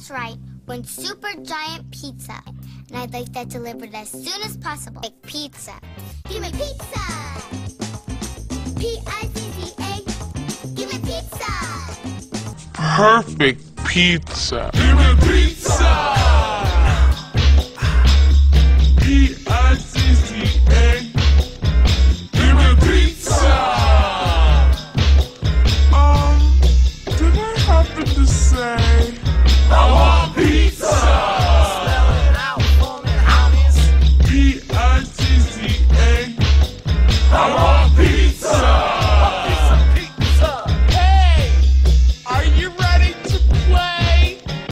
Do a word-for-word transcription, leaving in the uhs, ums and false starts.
That's right, one super giant pizza. And I'd like that delivered as soon as possible. Like pizza. Give me pizza! P I Z Z A. Give me pizza! Perfect pizza. Give me pizza!